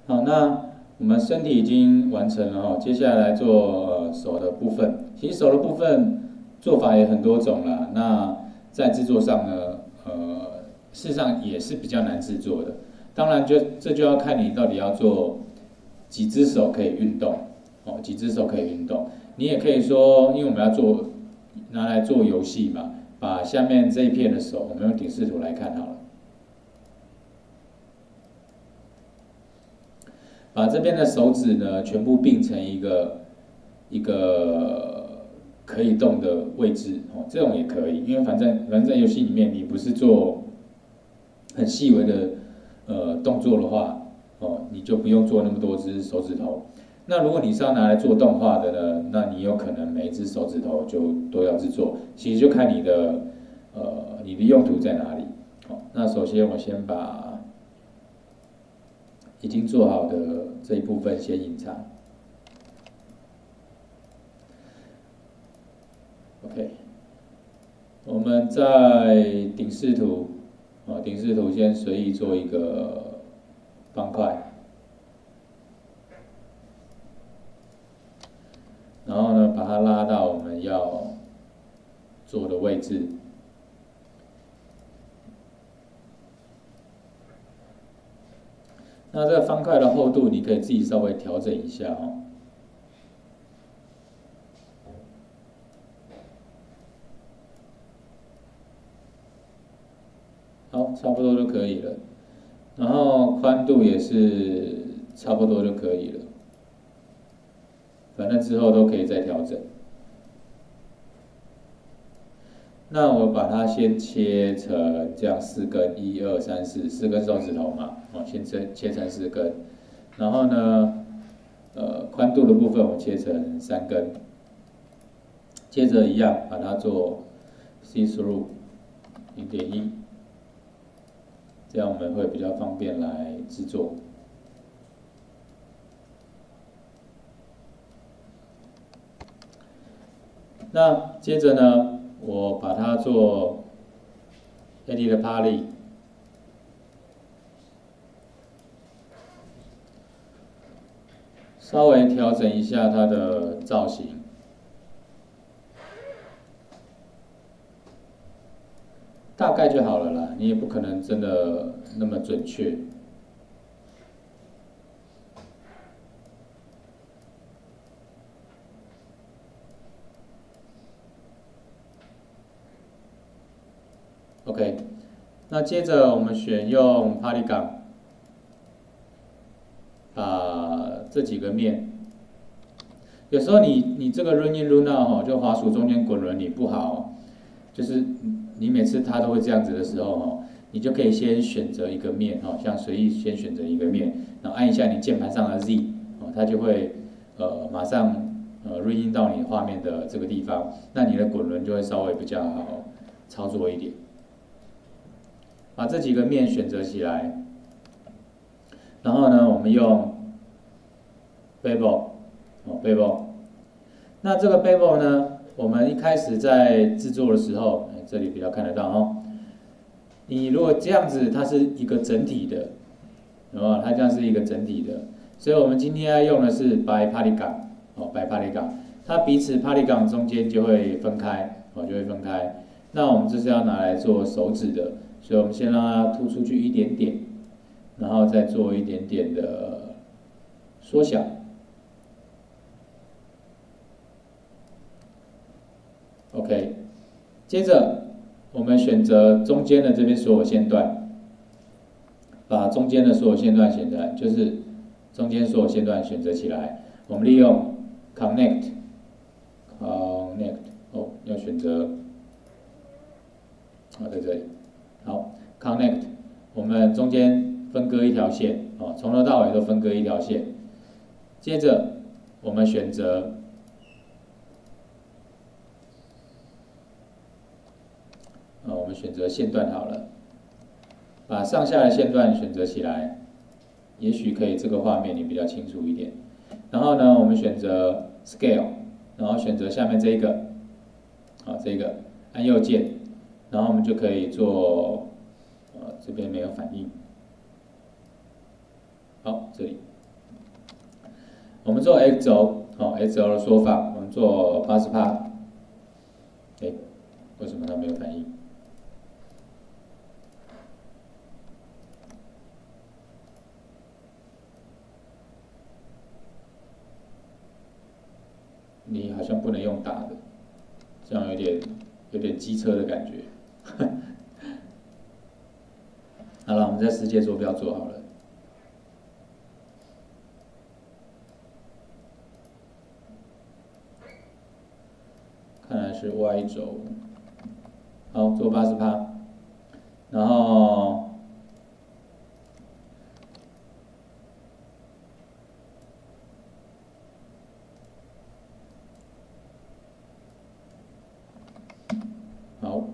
好，那我们身体已经完成了哈，接下来做手的部分。其实手的部分做法也很多种啦。那在制作上呢，事实上也是比较难制作的。当然这就要看你到底要做几只手可以运动，哦，几只手可以运动。你也可以说，因为我们要拿来做游戏嘛，把下面这一片的手，我们用顶视图来看好了。把这边的手指呢全部并成一个可以动的位置哦，这种也可以，因为反正在游戏里面你不是做很细微的动作的话，哦，你就不用做那么多只手指头。那如果你是要拿来做动画的呢，那你有可能每一只手指头就都要制作，其实就看你的用途在哪里。好，那首先我先把已经做好的这一部分先隐藏。OK， 我们在顶视图，顶视图先随意做一个方块，然后呢，把它拉到我们要做的位置。那这个方块的厚度，你可以自己稍微调整一下哦。好，差不多就可以了。然后宽度也是差不多就可以了。反正之后都可以再调整。那我把它先切成这样4根，1、2、3、4根手指头嘛，先切成4根。然后呢，宽度的部分我切成3根。接着一样把它做 see through 0.1，这样我们会比较方便来制作。那接着呢，我把它做 edit poly， 稍微调整一下它的造型。大概就好了啦，你也不可能真的那么准确。OK， 那接着我们选用 Polygon， 把这几个面，有时候你这个 Run in Run out 就滑鼠中间滚轮你不好，就是你每次它都会这样子的时候你就可以先选择一个面像随意先选择一个面，然后按一下你键盘上的 Z，它就会马上Run in 到你画面的这个地方，那你的滚轮就会稍微比较好操作一点。把这几个面选择起来，然后呢，我们用 Bevel， 那这个 Bevel 呢，我们一开始在制作的时候，这里比较看得到哦。你如果这样子，它是一个整体的，它这样是一个整体的，所以我们今天要用的是 by Polygon， by Polygon， 它彼此 Polygon 中间就会分开，就会分开。那我们这是要拿来做手指的。所以我们先让它突出去一点点，然后再做一点点的缩小。OK， 接着我们选择中间的这边所有线段，把中间的所有线段选择，就是中间所有线段选择起来。我们利用 Connect， 要选择，在这里。好 ，Connect， 我们中间分割一条线，从头到尾都分割一条线。接着我们选择，我们选择线段好了，把上下的线段选择起来，也许可以这个画面你比较清楚一点。然后呢，我们选择 Scale， 然后选择下面这一个，这个按右键。然后我们就可以做，这边没有反应。好，这里我们做 x 轴，x 轴的缩放，我们做80%。哎，为什么它没有反应？你好像不能用打的，这样有点机车的感觉。好了，我们在世界坐标做好了。看来是 y 轴，好，做80%，然后好，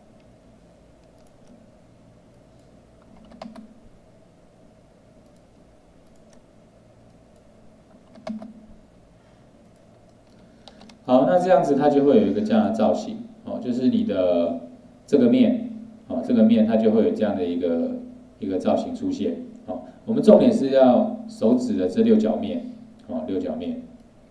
好，那这样子它就会有一个这样的造型，就是你的这个面，这个面它就会有这样的一个造型出现，我们重点是要手指的这六角面，六角面。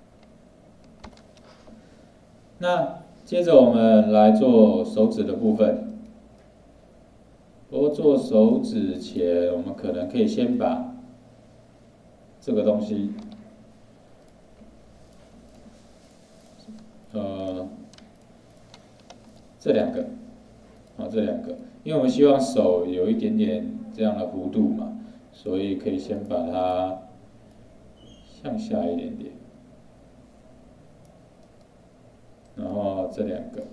那接着我们来做手指的部分。不过做手指前，我们可能可以先把这个东西，这两个，这两个，因为我们希望手有一点点这样的弧度嘛，所以可以先把它向下一点点，然后这两个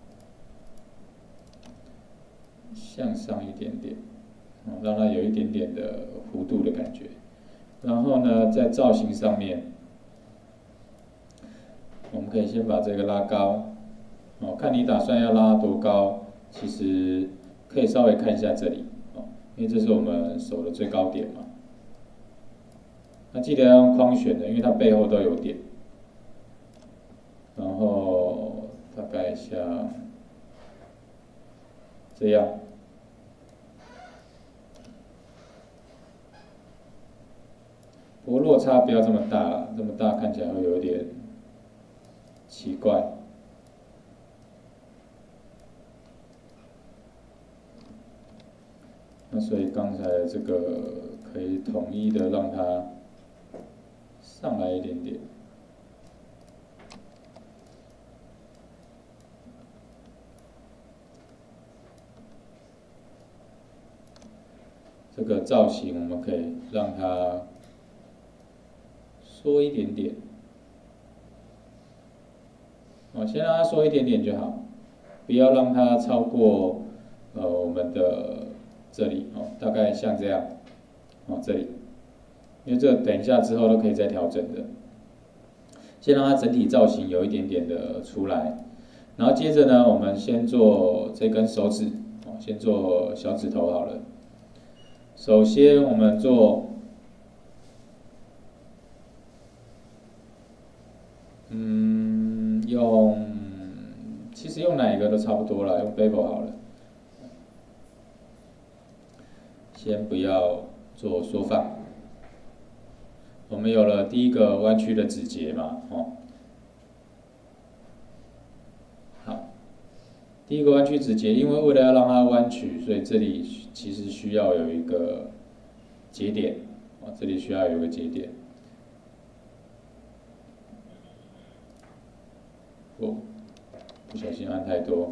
向上一点点，让它有一点点的弧度的感觉。然后呢，在造型上面，我们可以先把这个拉高，看你打算要拉多高，其实可以稍微看一下这里，因为这是我们手的最高点嘛。那记得要用框选的，因为它背后都有点。然后大概像这样。不过落差不要这么大了，这么大看起来会有点奇怪。那所以刚才这个可以统一的让它上来一点点。这个造型我们可以让它缩一点点，先让它缩一点点就好，不要让它超过我们的这里，大概像这样，这里，因为这等一下之后都可以再调整的。先让它整体造型有一点点的出来，然后接着呢，我们先做这根手指，先做小指头好了。首先我们做，其实用哪一个都差不多了，用 bevel 好了。先不要做缩放。我们有了第一个弯曲的指节嘛，好，第一个弯曲指节，因为为了要让它弯曲，所以这里其实需要有一个节点，这里需要有一个节点。不小心按太多。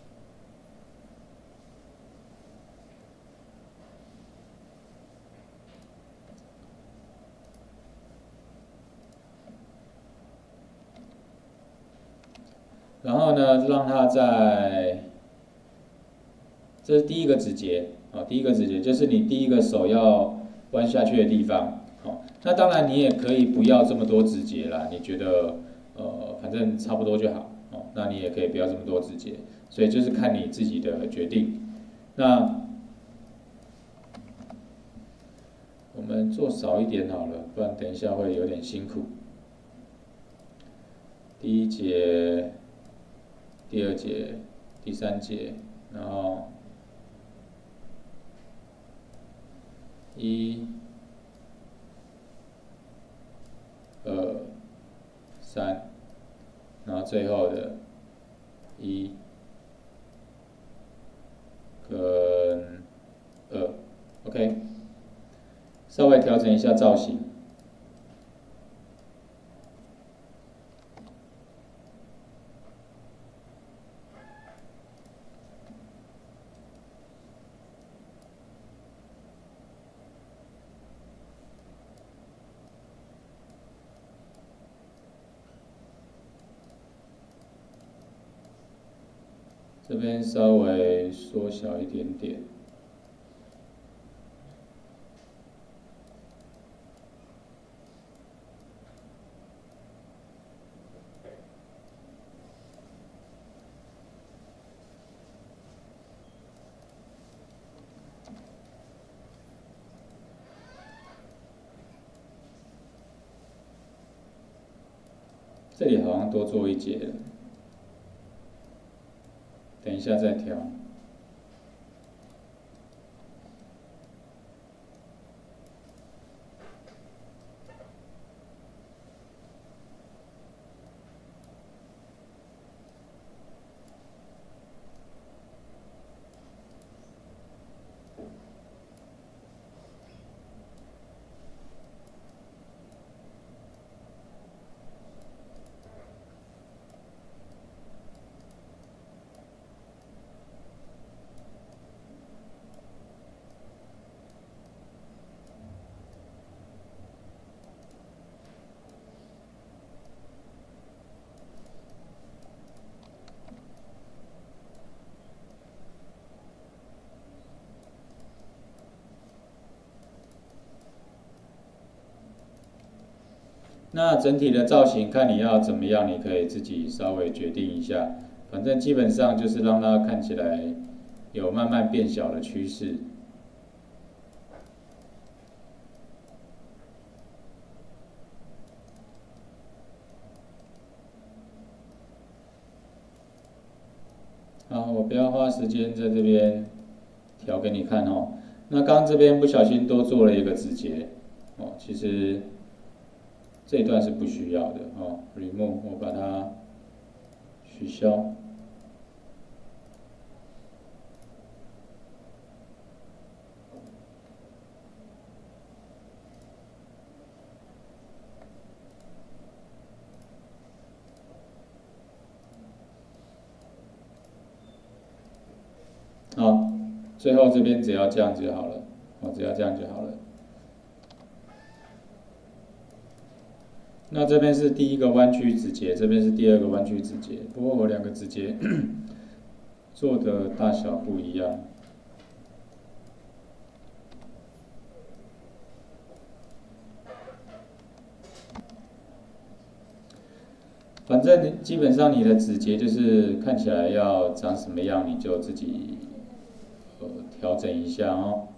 然后呢，让它在，这是第一个指节，第一个指节就是你第一个手要弯下去的地方，那当然你也可以不要这么多指节啦，你觉得反正差不多就好，那你也可以不要这么多指节，所以就是看你自己的决定。那我们做少一点好了，不然等一下会有点辛苦。第一节。第二节、第三节，然后1、2、 最后的1跟2 ，OK， 稍微调整一下造型。这边稍微缩小一点点。这里好像多做一节了，等一下再调。那整体的造型看你要怎么样，你可以自己稍微决定一下。反正基本上就是让它看起来有慢慢变小的趋势。好，我不要花时间在这边调给你看哦。那刚这边不小心多做了一个指节哦，其实这一段是不需要的哦。remove 我把它取消。好，最后这边只要这样就好了，哦，只要这样就好了。那这边是第一个弯曲指节，这边是第二个弯曲指节，不过我两个指节做的大小不一样。反正基本上你的指节就是看起来要长什么样，你就自己调整一下哦。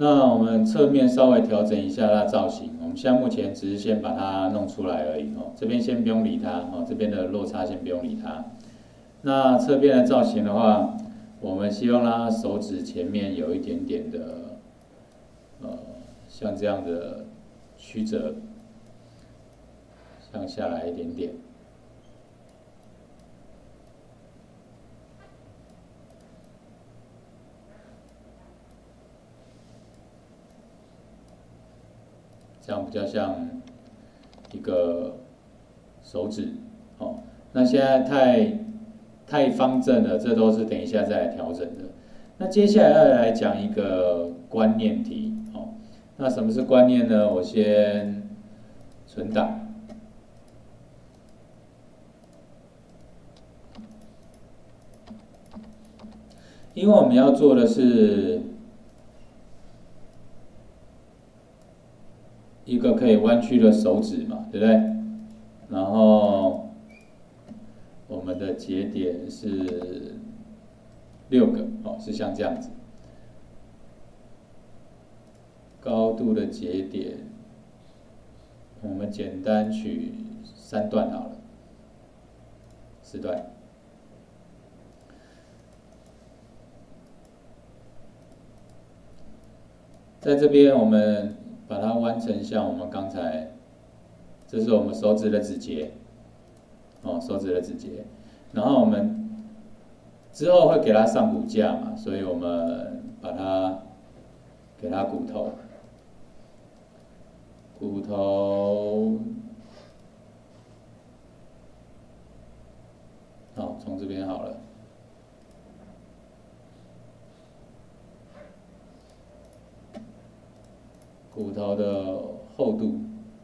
那我们侧面稍微调整一下它的造型，我们现在目前只是先把它弄出来而已哦，这边先不用理它哦，这边的落差先不用理它。那侧边的造型的话，我们希望它手指前面有一点点的像这样的曲折，向下来一点点。这样比较像一个手指哦。那现在太方正了，这都是等一下再来调整的。那接下来要来讲一个观念题哦。那什么是观念呢？我先存档。因为我们要做的是一个可以弯曲的手指嘛，对不对？然后我们的节点是6个哦，是像这样子。高度的节点，我们简单取3段好了，4段。在这边我们把它弯成像我们刚才，这是我们手指的指节，哦，手指的指节。然后我们之后会给它上骨架嘛，所以我们把它给它骨头，好，从这边好了。骨头的厚度，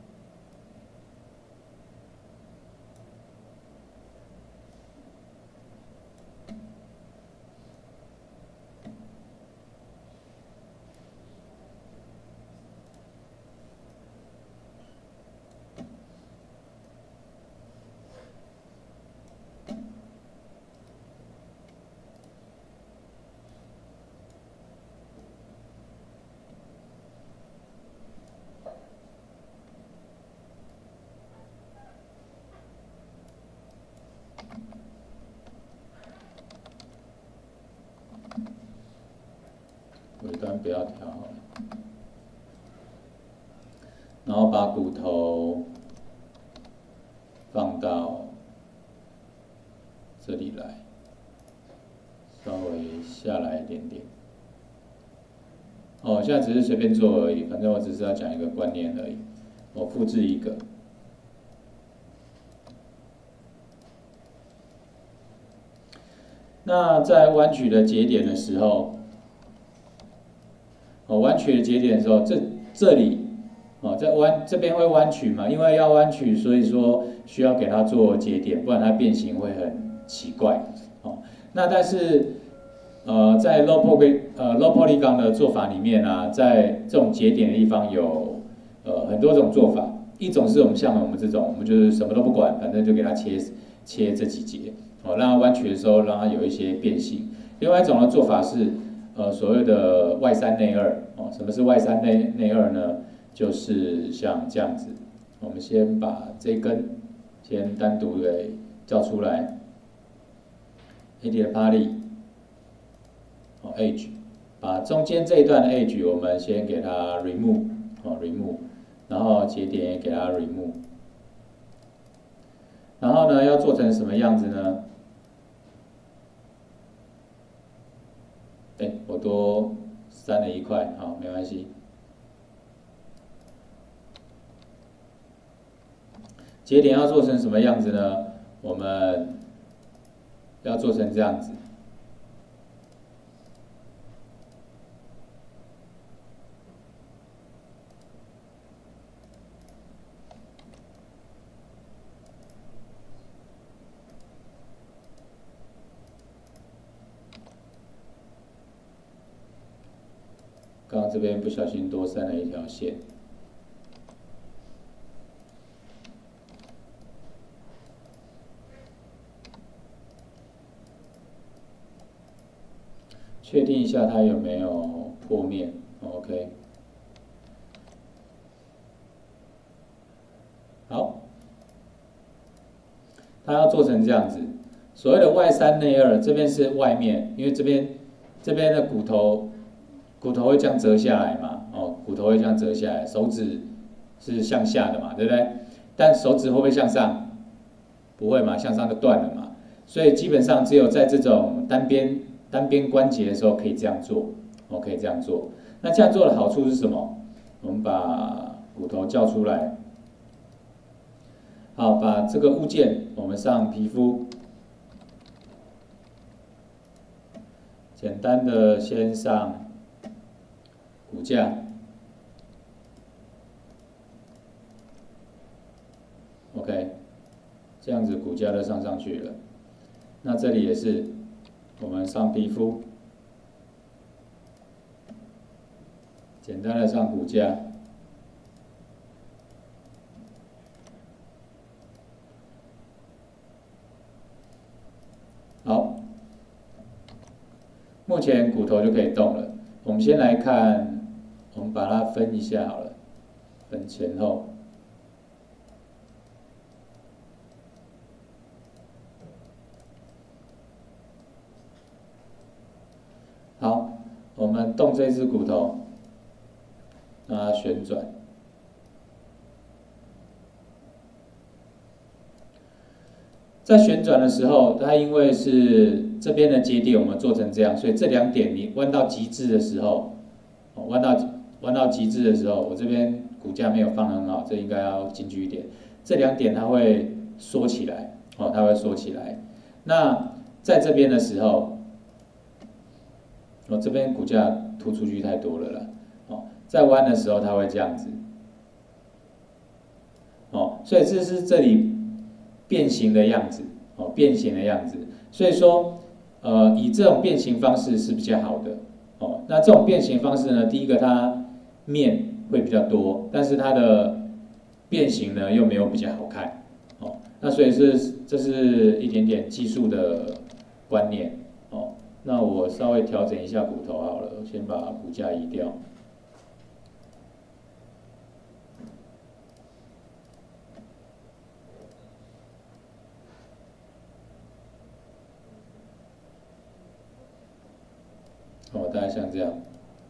尾端不要调好了，然后把骨头放到这里来，稍微下来一点点。哦，现在只是随便做而已，反正我只是要讲一个观念而已。我复制一个。那在弯曲的节点的时候，弯曲的节点的时候，这里，在这边会弯曲嘛？因为要弯曲，所以说需要给它做节点，不然它变形会很奇怪。那但是，在 low polygon 的做法里面啊，在这种节点的地方有很多种做法。一种是像我们这种，我们就是什么都不管，反正就给它切这几节，让它弯曲的时候让它有一些变形。另外一种的做法是，所谓的外3内2。什么是外3内2呢？就是像这样子，我们先把这根先单独给叫出来 ，AD 的 poly，edge， 把中间这一段的 edge 我们先给它 remove，然后节点也给它 remove， 然后呢要做成什么样子呢？我多删了一块，好，没关系。节点要做成什么样子呢？我们要做成这样子。刚刚这边不小心多删了一条线。确定一下它有没有破面 OK， 好，它要做成这样子。所谓的外3内2，这边是外面，因为这边的骨头会这样折下来嘛，骨头会这样折下来，手指是向下的嘛，对不对？但手指会不会向上？不会嘛，向上就断了嘛。所以基本上只有在这种单边关节的时候可以这样做，可以这样做。那这样做的好处是什么？我们把骨头叫出来，好，把这个物件我们上皮肤。简单的先上骨架 ，OK， 这样子骨架就上去了。那这里也是，我们上皮肤，简单的上骨架。好。目前骨头就可以动了。我们先来看，我们把它分一下好了，分前后。好，我们动这只骨头，让它旋转。在旋转的时候，它因为是这边的接地我们做成这样，所以这2点你弯到极致的时候，弯到极致的时候，我这边骨架没有放得很好，这应该要进去一点。这2点它会缩起来，它会缩起来。那在这边的时候，这边骨架突出去太多了啦，在弯的时候它会这样子，所以这是这里变形的样子，变形的样子。所以说，以这种变形方式是比较好的，那这种变形方式呢，第一个它面会比较多，但是它的变形呢又没有比较好看，那所以这是一点点技术的观念，那我稍微调整一下骨头好了，先把骨架移掉。大概像这样。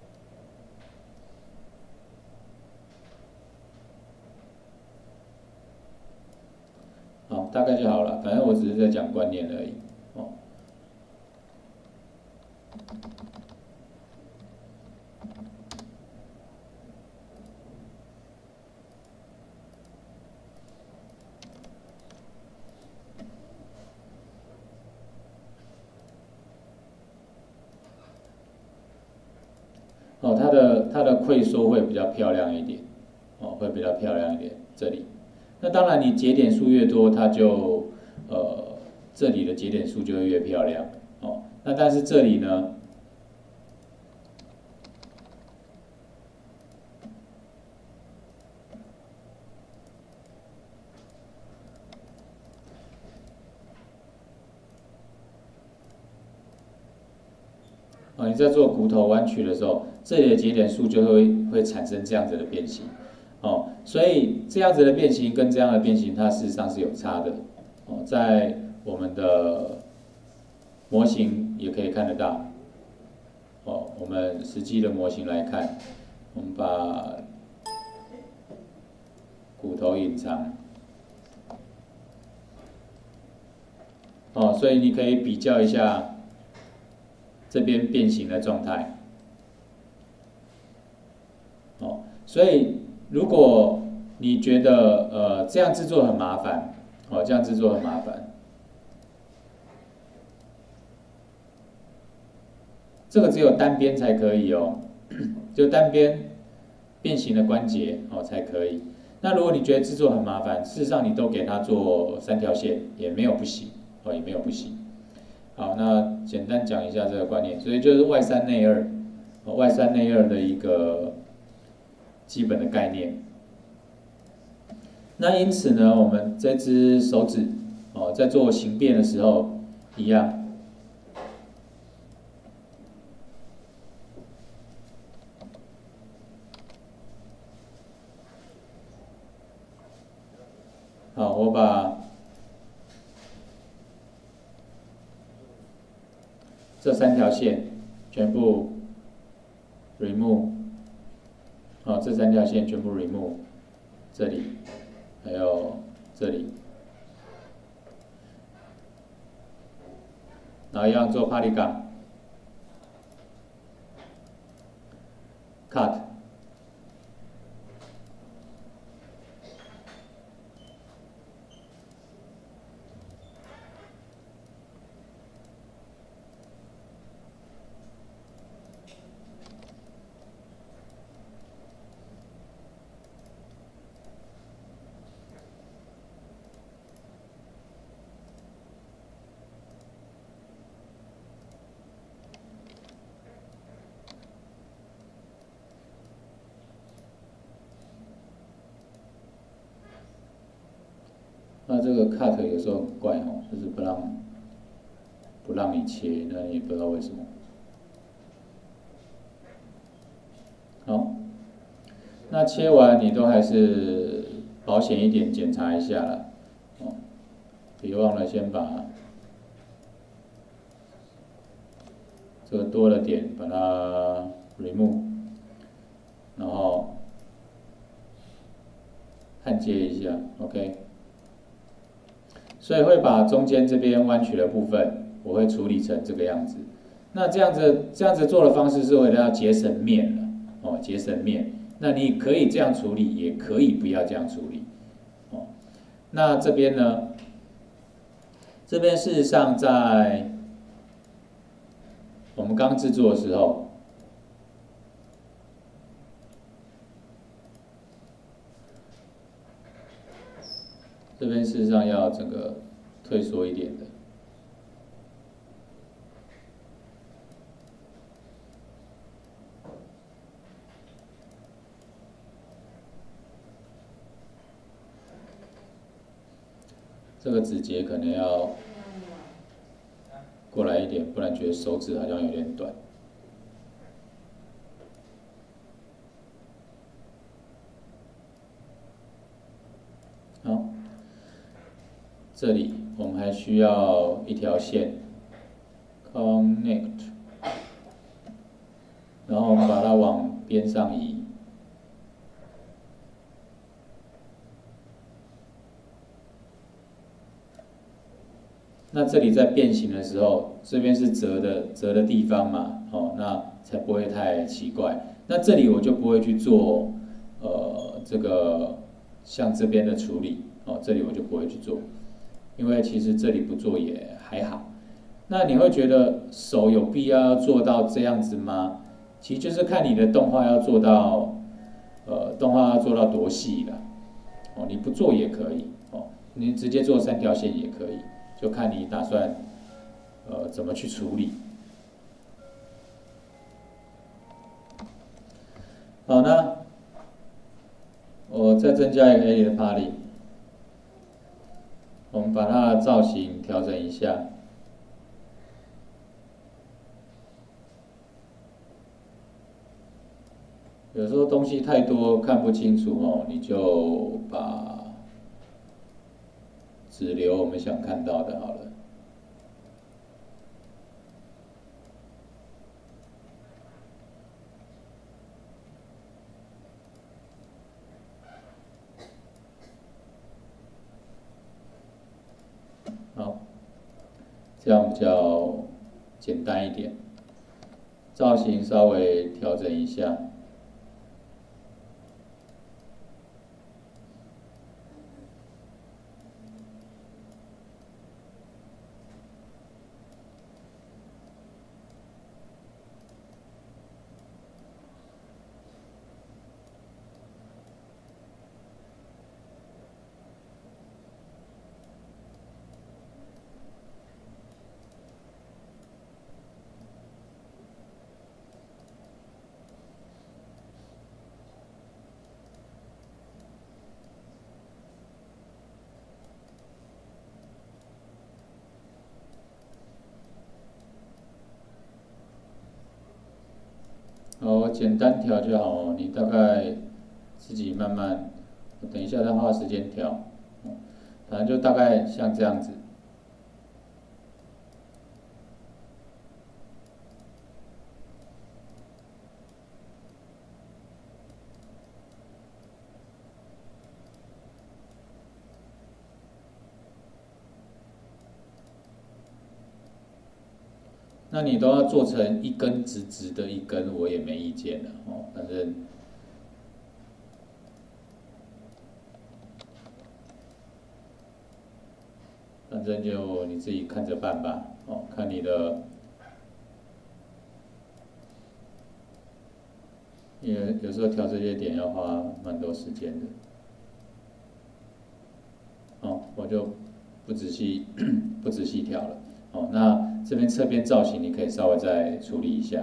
好，大概就好了，反正我只是在讲观念而已。它的溃缩会比较漂亮一点，会比较漂亮一点。这里，那当然你节点数越多，它就这里的节点数就会越漂亮，那但是这里呢，你在做骨头弯曲的时候，这里的节点数就会产生这样子的变形，所以这样子的变形跟这样的变形，它事实上是有差的，在我们的模型也可以看得到，我们实际的模型来看，我们把骨头隐藏，所以你可以比较一下。这边变形的状态，所以如果你觉得这样制作很麻烦，这样制作很麻烦，这个只有单边才可以哦，就单边变形的关节才可以。那如果你觉得制作很麻烦，事实上你都给它做3条线也没有不行，也没有不行。好，那简单讲一下这个观念，所以就是外3内2，外3内2的一个基本的概念。那因此呢，我们这只手指在做形变的时候一样， 好，我把这3条线全部 remove， 好，这3条线全部 remove， 这里还有这里，然后一样做 polygon cut。那这个 cut 有时候很怪哦，就是不让你切，那也不知道为什么。好，那切完你都还是保险一点检查一下啦，哦，别忘了先把这个多的点把它 remove， 然后焊接一下 ，OK。所以会把中间这边弯曲的部分，我会处理成这个样子。那这样子做的方式是为了要节省面了，哦，节省面。那你可以这样处理，也可以不要这样处理，哦。那这边呢？这边事实上在我们刚制作的时候，这边事实上要整个退缩一点的。这个指节可能要过来一点，不然觉得手指好像有点短。好，这里我们还需要一条线 connect， 然后我们把它往边上移。那这里在变形的时候，这边是折的地方嘛，哦，那才不会太奇怪。那这里我就不会去做，这个像这边的处理，哦，这里我就不会去做，因为其实这里不做也还好。那你会觉得手有必要做到这样子吗？其实就是看你的动画要做到，多细了，哦，你不做也可以，哦，你直接做3条线也可以。就看你打算，怎么去处理。好，那我再增加一个 A 的 Poly， 我们把它的造型调整一下。有时候东西太多看不清楚哦，你就把只留我们想看到的好了。好，这样比较简单一点。造型稍微调整一下。好，简单调就好哦，你大概自己慢慢，等一下再花时间调。 反正就大概像这样子。那你都要做成一根直直的一根，我也没意见了哦，反正就你自己看着办吧，哦，看你的，因为有时候调这些点要花蛮多时间的，哦，我就不仔细不仔细调了，哦，那这边侧边造型你可以稍微再处理一下。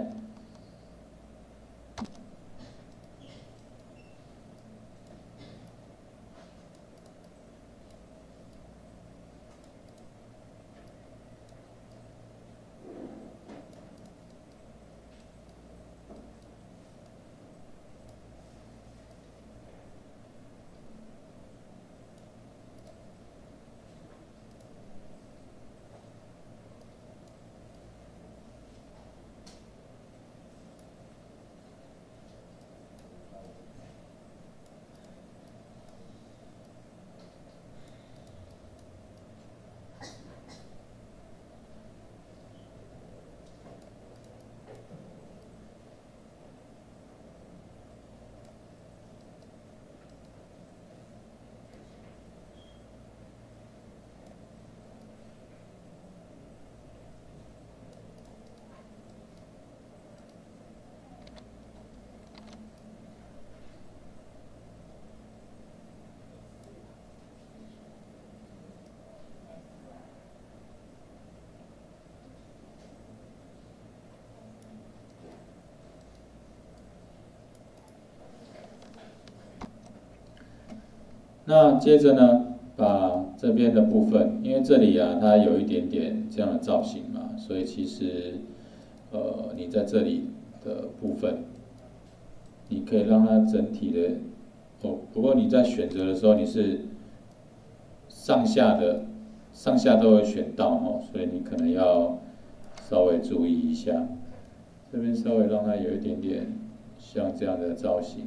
那接着呢，把这边的部分，因为这里啊，它有一点点这样的造型嘛，所以其实，你在这里的部分，你可以让它整体的，哦，不过你在选择的时候，你是上下都会选到哦，所以你可能要稍微注意一下，这边稍微让它有一点点像这样的造型。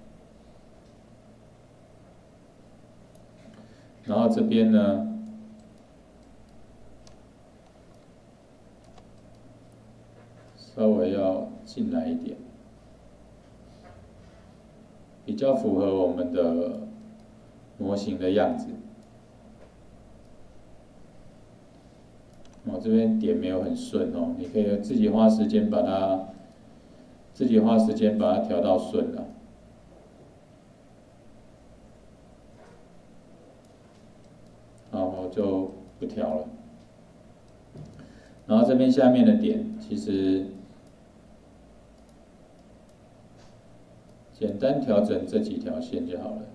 然后这边呢，稍微要进来一点，比较符合我们的模型的样子。哦，这边点没有很顺哦，你可以自己花时间把它调到顺了。好，我就不调了。然后这边下面的点，其实简单调整这几条线就好了。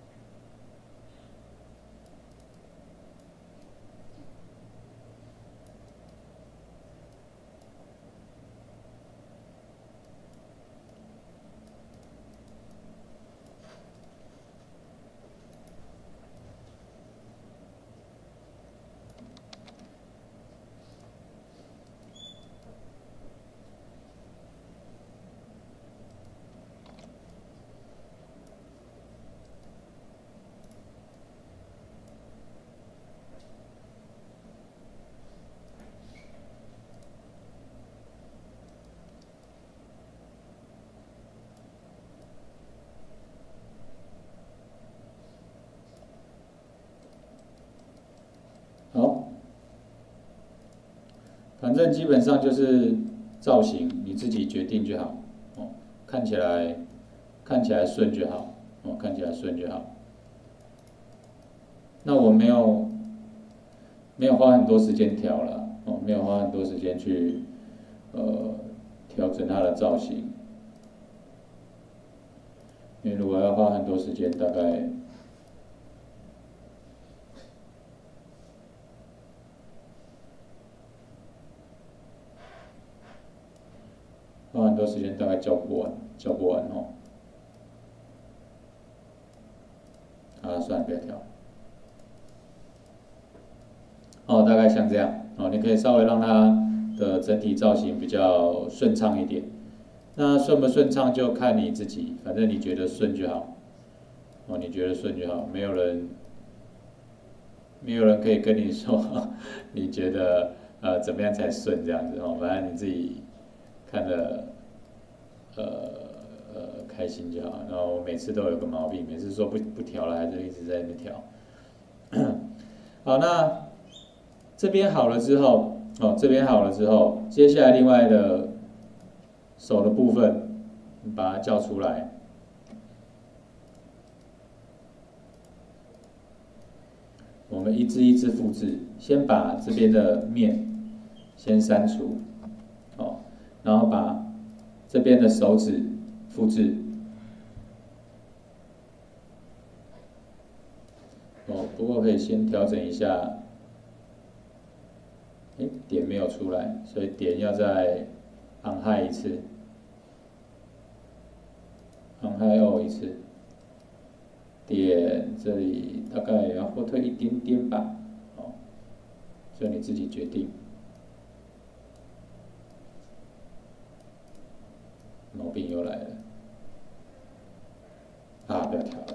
好，反正基本上就是造型你自己决定就好，哦，看起来顺就好，哦，看起来顺就好。那我没有花很多时间调了，哦，没有花很多时间去调整它的造型，因为如果要花很多时间，大概花很多时间，大概教不完哦。啊，算了，不要调。 哦，大概像这样哦，你可以稍微让它的整体造型比较顺畅一点。那顺不顺畅就看你自己，反正你觉得顺就好。哦，你觉得顺就好，没有人可以跟你说你觉得怎么样才顺这样子哦，反正你自己看的开心就好。然后我每次都有个毛病，每次说不调了，还是一直在那边调。好，那这边好了之后，哦，这边好了之后，接下来另外的手的部分，你把它叫出来。我们一只一只复制，先把这边的面先删除，哦，然后把这边的手指复制，哦，不过可以先调整一下，点没有出来，所以点要再按害一次，按害哦一次。点这里大概也要后退一点点吧，哦，所以你自己决定。毛病又来了，不要调了。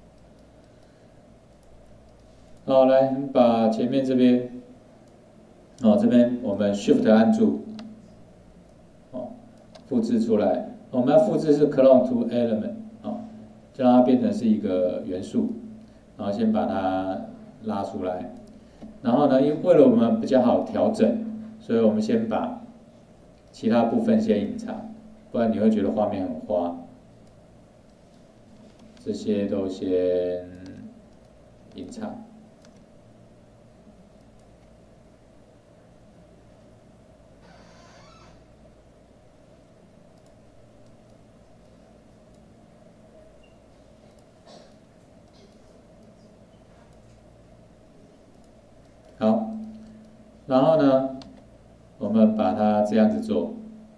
好，来把前面这边，哦，这边我们 Shift 按住，哦，复制出来。我们要复制是 Clone to Element，哦，就让它变成是一个元素，然后先把它拉出来。然后呢，为了我们比较好调整，所以我们先把其他部分先隐藏，不然你会觉得画面很花。这些都先隐藏。好，然后呢，我们把它这样子做。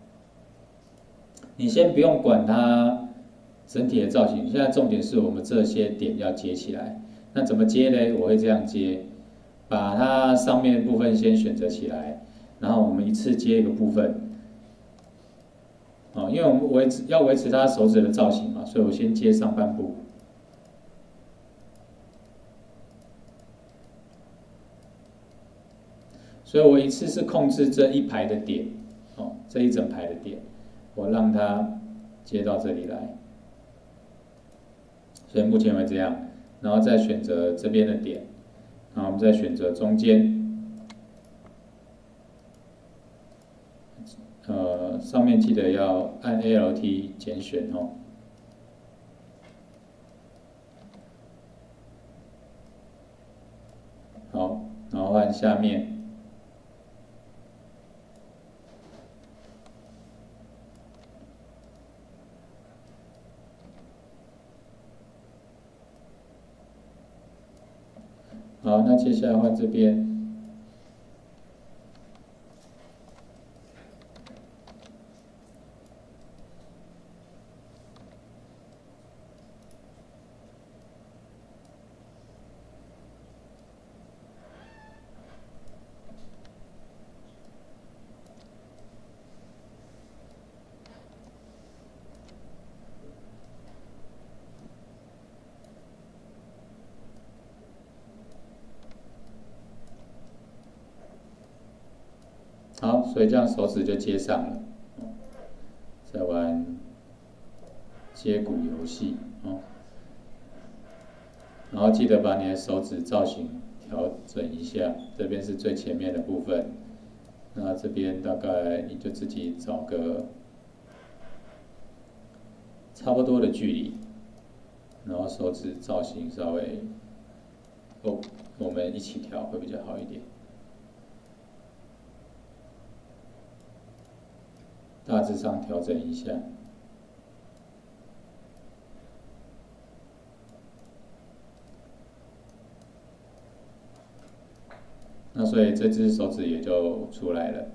你先不用管它整体的造型，现在重点是我们这些点要接起来。那怎么接呢？我会这样接，把它上面的部分先选择起来，然后我们一次接一个部分。哦，因为我们要维持它手指的造型嘛，所以我先接上半部。所以我一次是控制这一排的点，哦，这一整排的点，我让它接到这里来。所以目前为止这样，然后再选择这边的点，然后我们再选择中间，上面记得要按 ALT 拣选哦。好，然后按下面。好，那接下来换这边。好，所以这样手指就接上了。在玩接骨游戏哦，然后记得把你的手指造型调整一下，这边是最前面的部分，那这边大概你就自己找个差不多的距离，然后手指造型稍微我们一起调会比较好一点。大致上调整一下。那所以这只手指也就出来了。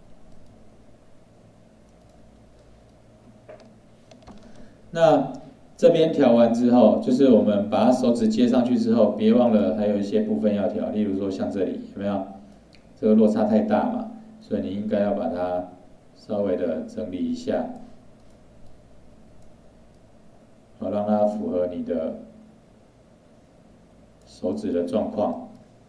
那这边调完之后，就是我们把它手指接上去之后，别忘了还有一些部分要调，例如说像这里有没有？ 这个落差太大嘛，所以你应该要把它稍微的整理一下，好让它符合你的手指的状况。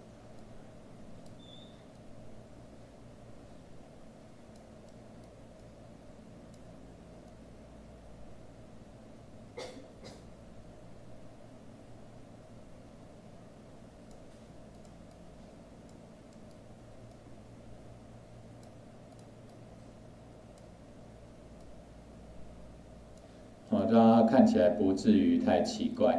让它看起来不至于太奇怪。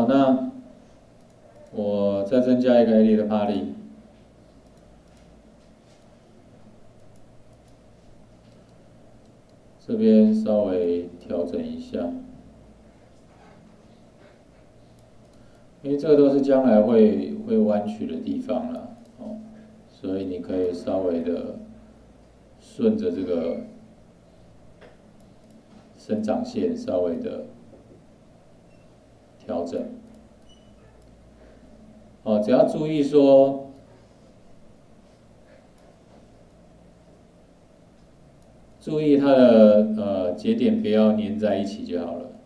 好，那我再增加一个 AD 的帕力，这边稍微调整一下，因为这个都是将来会弯曲的地方啦，哦，所以你可以稍微的顺着这个生长线稍微的调整。哦，只要注意说，注意它的节点不要粘在一起就好了。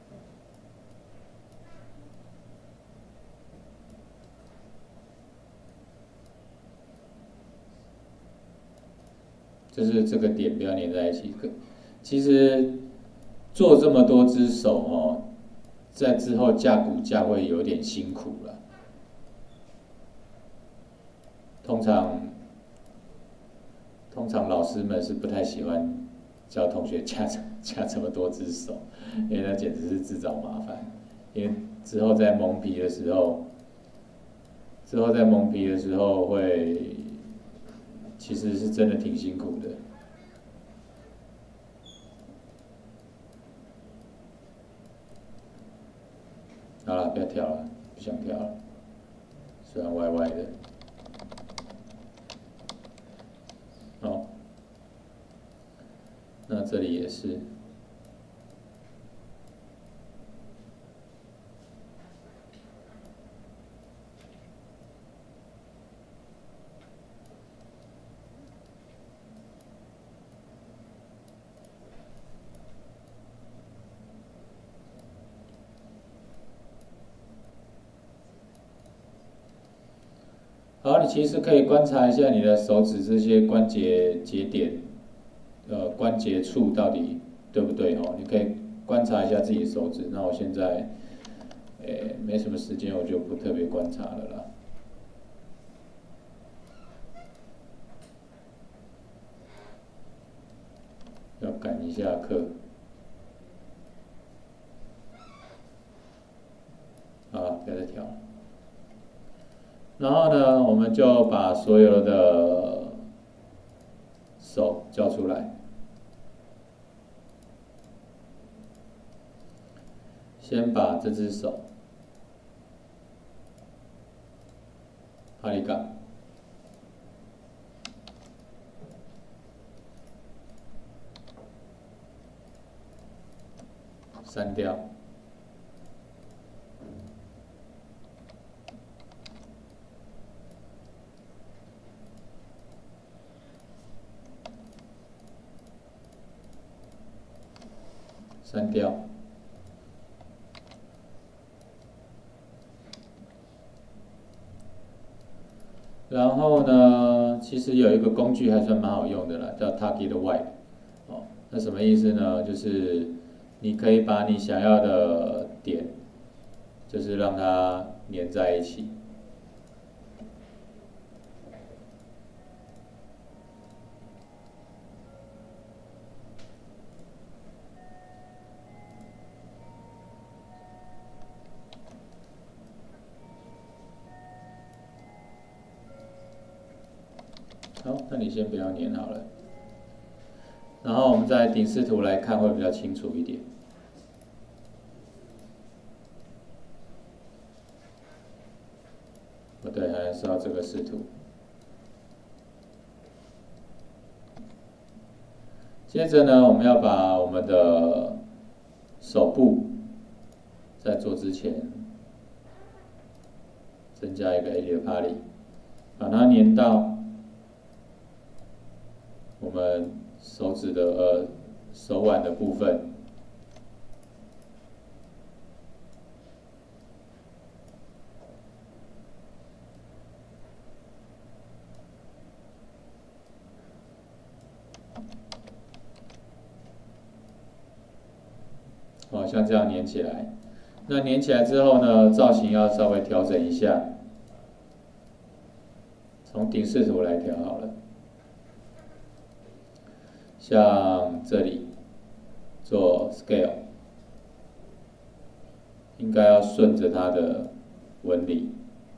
就是这个点不要粘在一起。其实做这么多只手哦，在之后架骨架会有点辛苦了。通常老师们是不太喜欢教同学架这么多只手，因为那简直是自找麻烦。因为之后在蒙皮的时候，会，其实是真的挺辛苦的。好了，不要跳了，不想跳了，虽然歪歪的。好，那这里也是。好，你其实可以观察一下你的手指这些关节节点，关节处到底对不对哦？你可以观察一下自己的手指。那我现在，没什么时间，我就不特别观察了啦。要赶一下课。好，不要再调了。然后呢，我们就把所有的手叫出来。先把这只手，哈利嘎，删掉。删掉。然后呢，其实有一个工具还算蛮好用的啦，叫 Target Wipe。哦，那什么意思呢？就是你可以把你想要的点，就是让它粘在一起。好，那你先不要粘好了。然后我们再顶视图来看会比较清楚一点。不对，还是要这个视图。接着呢，我们要把我们的手部在做之前增加一个 AD 的 Poly， 把它粘到我们手指的手腕的部分。哦，像这样粘起来。那粘起来之后呢，造型要稍微调整一下，从顶视图来调好了。像这里做 scale， 应该要顺着它的纹理。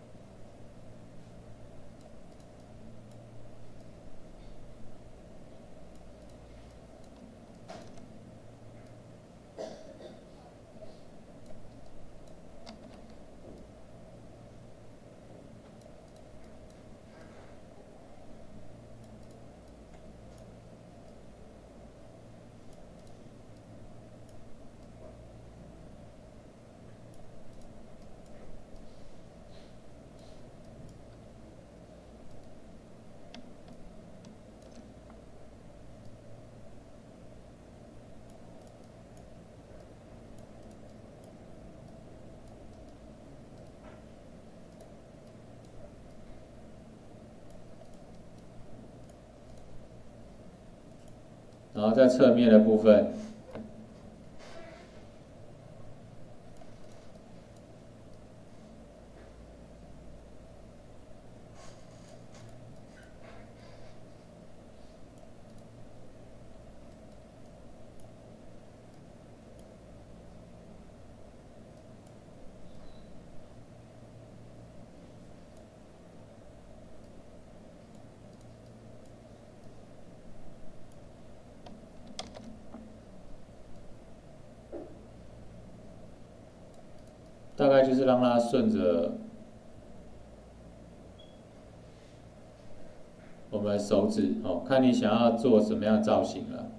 然后在侧面的部分，大概就是让它顺着我们手指哦，看你想要做什么样的造型了。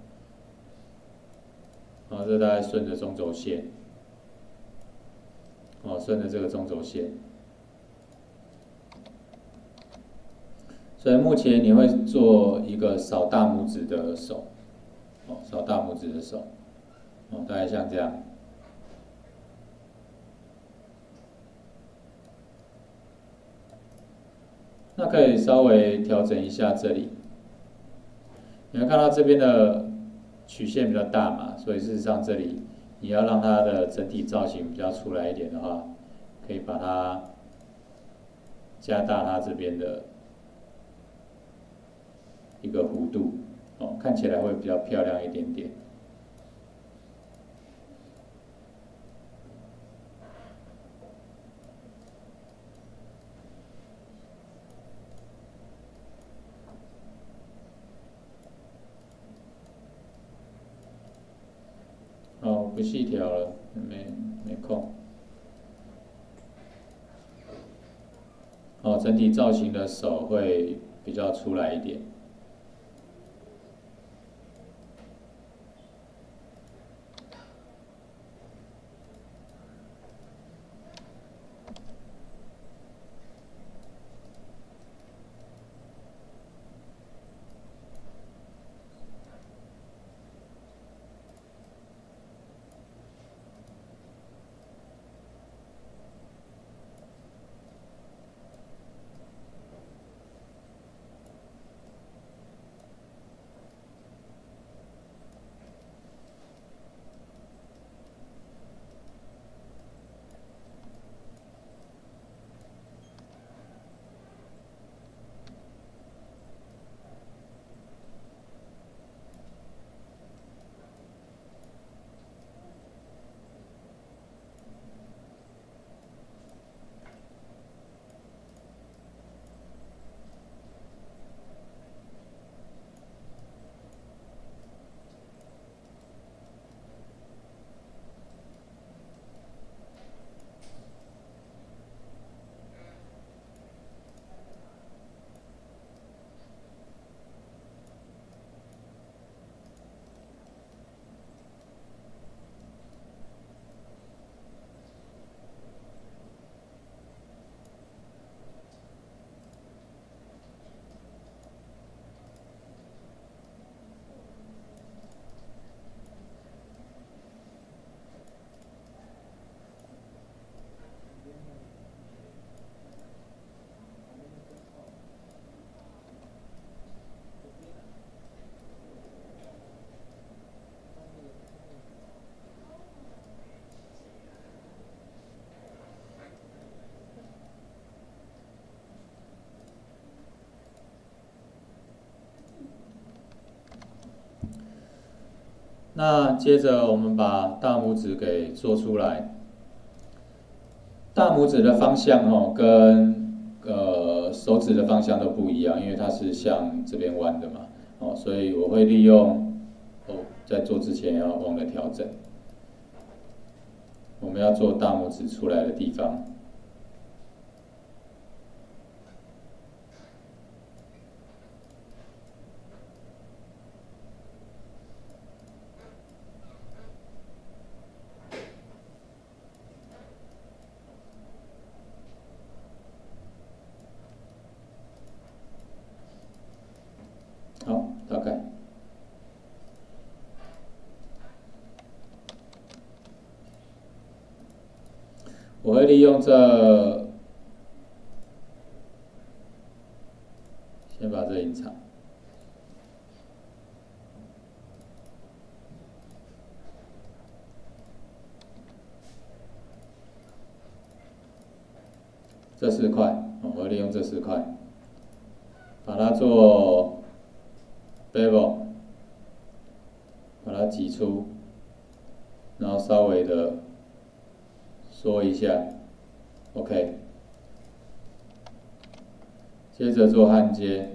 哦，这大概顺着中轴线，哦，顺着这个中轴线。所以目前你会做一个扫大拇指的手，哦，扫大拇指的手，哦，大概像这样。那可以稍微调整一下这里，你会看到这边的曲线比较大嘛，所以事实上这里你要让它的整体造型比较出来一点的话，可以把它加大它这边的一个弧度，哦，看起来会比较漂亮一点点。哦，不细调了，没空。哦，整体造型的手会比较出来一点。那接着我们把大拇指给做出来， 大拇指的方向哦，跟手指的方向都不一样，因为它是向这边弯的嘛，哦，所以我会利用在做之前要忘了调整，我们要做大拇指出来的地方。好，大概。我会利用先把这隐藏。这4块，我会利用这4块，把它做 bevel， 把它挤出，然后稍微的缩一下 ，OK。接着做焊接，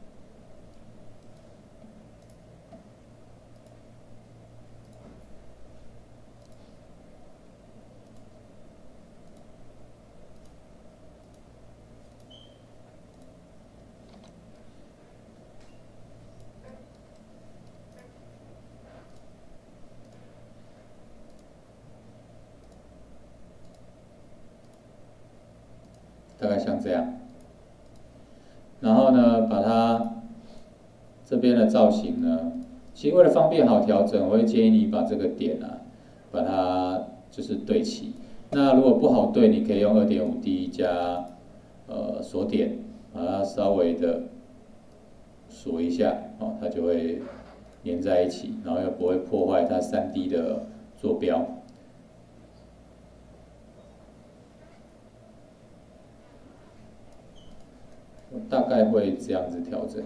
大概像这样。然后呢，把它这边的造型呢，其实为了方便好调整，我会建议你把这个点啊，把它就是对齐。那如果不好对，你可以用2.5D 加锁点，把它稍微的锁一下，哦，它就会连在一起，然后又不会破坏它3D 的坐标。我大概会这样子调整。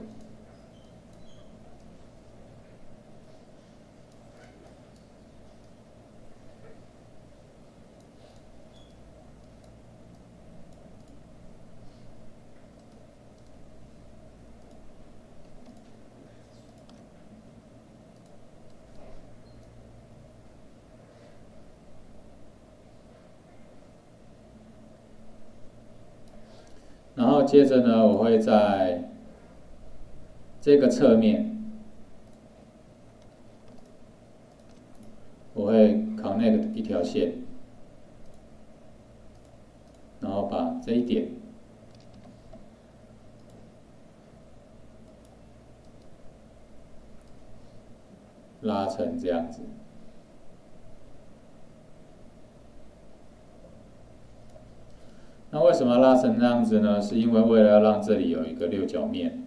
然后接着呢，我会在这个侧面，我会 connect 一条线，然后把这一点拉成这样子。那为什么要拉成这样子呢？是因为为了要让这里有一个六角面。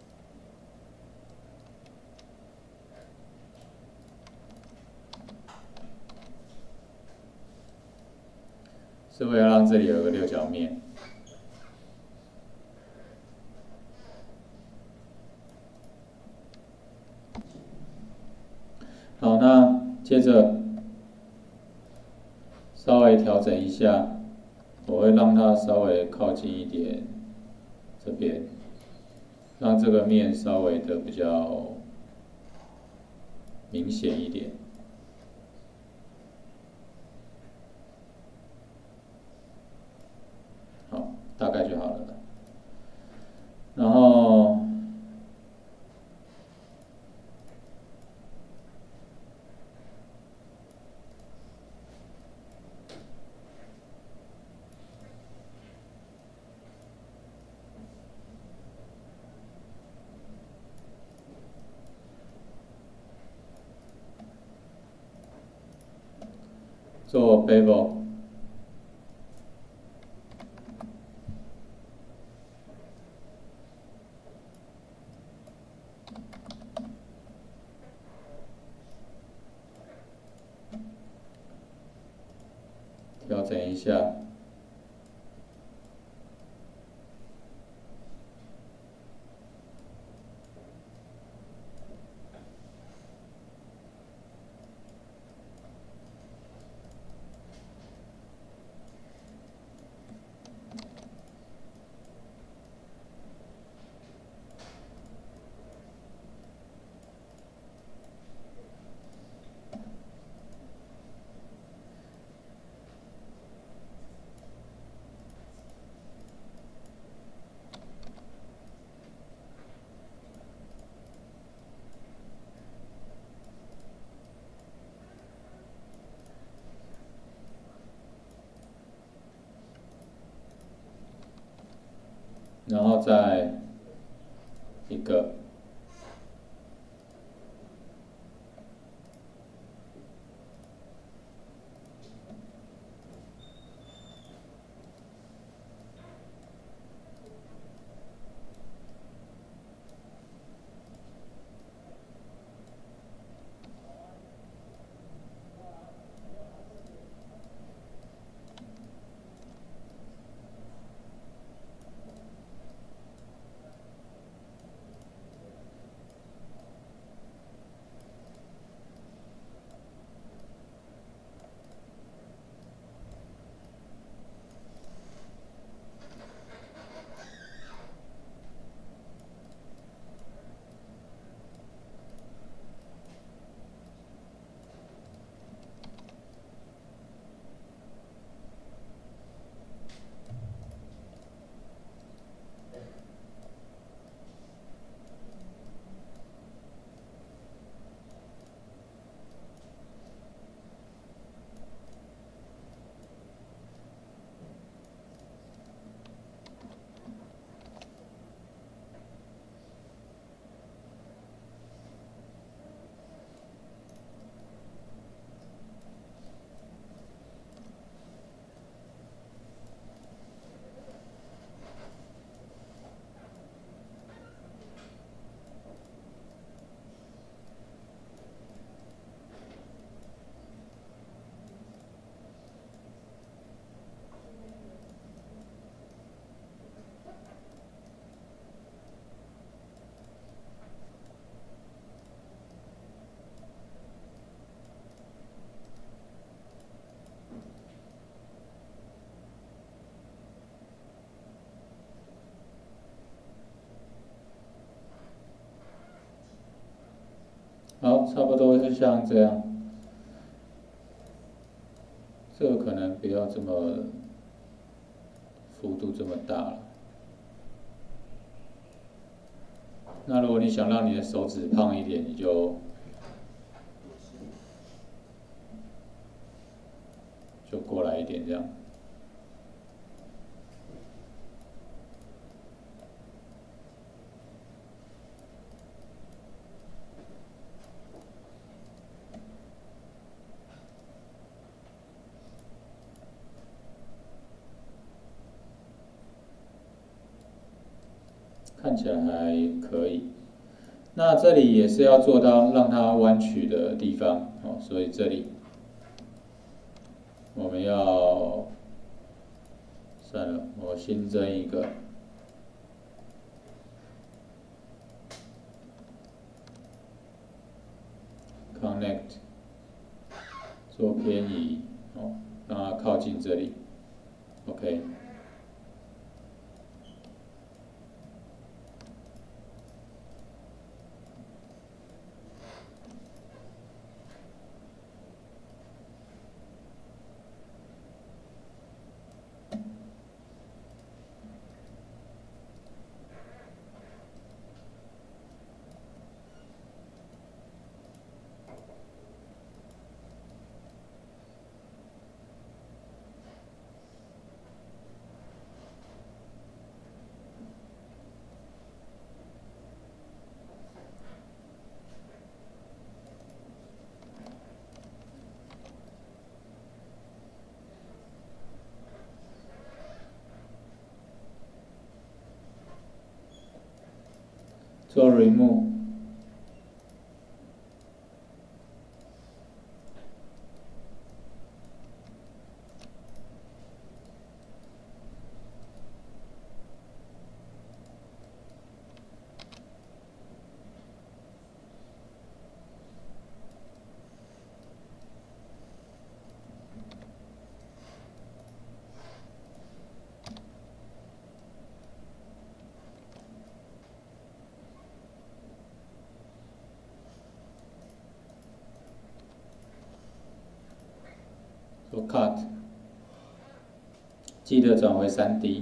是为了让这里有个六角面。好，那接着稍微调整一下，我会让它稍微靠近一点这边，让这个面稍微的比较明显一点。好，大概就好了。然后做 bevel， 调整一下。 然后再一个。好，差不多是像这样。这个可能不要这么幅度这么大了。那如果你想让你的手指胖一点，你就过来一点这样。看起来还可以。那这里也是要做到让它弯曲的地方哦，所以这里我们要算了，我新增一个 connect 做偏移哦，让它靠近这里 ，OK。做 remove， 做 cut， 记得转为3D。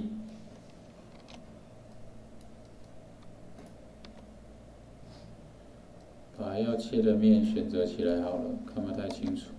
把要切的面选择起来好了，看不太清楚。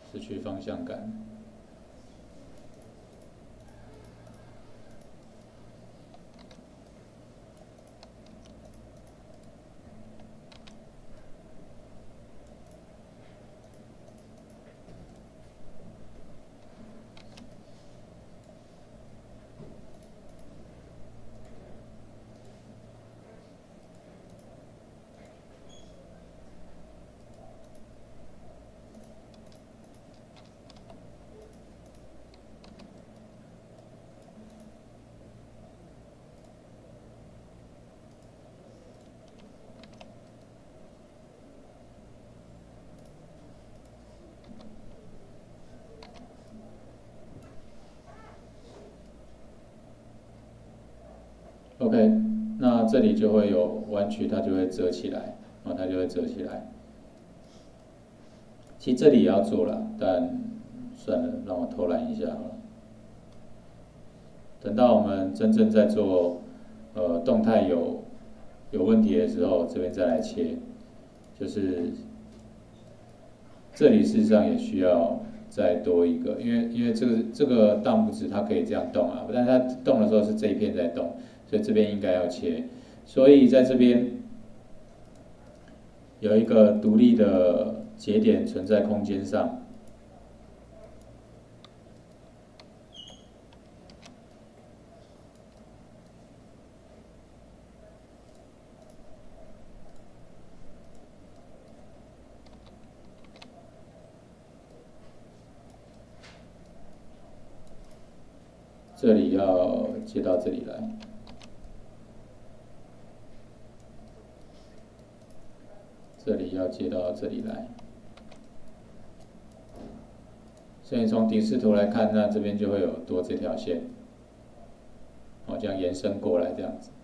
失去方向感。OK， 那这里就会有弯曲，它就会折起来，它就会折起来。其实这里也要做了，但算了，让我偷懒一下好了。等到我们真正在做动态有问题的时候，这边再来切。就是这里事实上也需要再多一个，因为这个大拇指它可以这样动啊，但是它动的时候是这一片在动，所以这边应该要切。所以在这边有一个独立的节点存在空间上。这里要接到这里来，这里要接到这里来，所以从顶视图来看，那这边就会有多这条线，这样延伸过来这样子。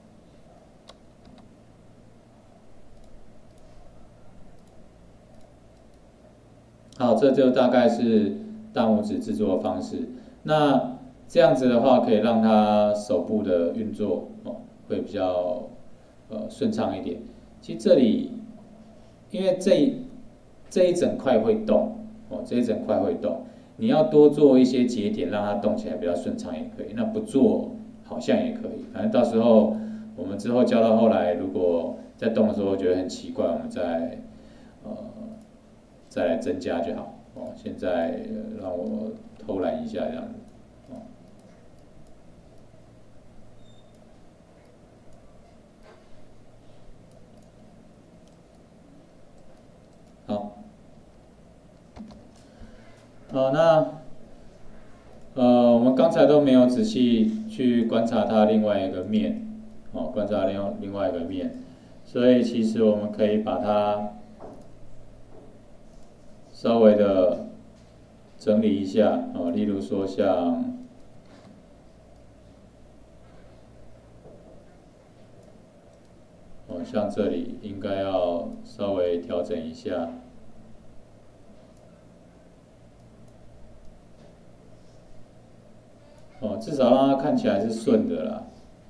好，这就大概是大拇指制作的方式。那这样子的话，可以让它手部的运作会比较顺畅一点。其实这里，因为这一整块会动这一整块会动，你要多做一些节点，让它动起来比较顺畅也可以。那不做好像也可以，反正到时候我们之后教到后来，如果在动的时候觉得很奇怪，我们再来增加就好。现在让我偷懒一下这样子。好，那我们刚才都没有仔细去观察它另外一个面，观察另外一个面，所以其实我们可以把它稍微的整理一下例如说像这里应该要稍微调整一下。至少让它看起来是顺的啦。